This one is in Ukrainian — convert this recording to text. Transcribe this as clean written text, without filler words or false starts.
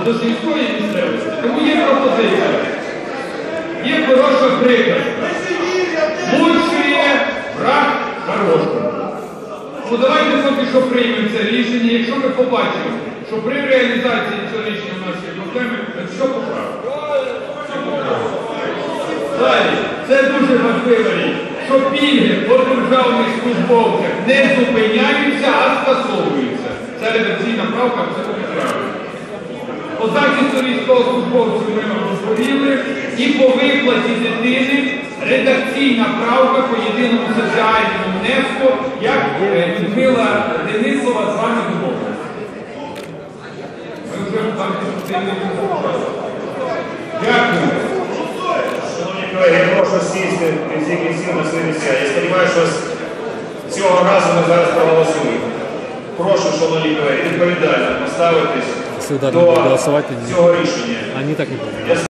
до сільської місцевості. Тому є пропозиція. Є хороша приказка. Лучшее враг хорошого. Ну давайте поки що приймемо це рішення. Якщо ми побачимо, що при реалізації цього рішення у нас є проблеми, то все поправимо. Далі, це дуже важлива річ, що пільги по державних службовцях не зупиняються, а скасовуються. Це редакційна правка, це поправка. По захисту військовослужбовців ми вам розповіли, і по виплаті дитини редакційна правка по єдиному соціальному внеску, як Людмила Денисова з вами домовилася. Ми вже вам дякую. Шановні колеги, я прошу сісти в кінці кінців на свої місця. Я сподіваюся, що цього разу ми зараз проголосуємо. Прошу, шановні колеги, відповідально поставитись до цього рішення. Они так не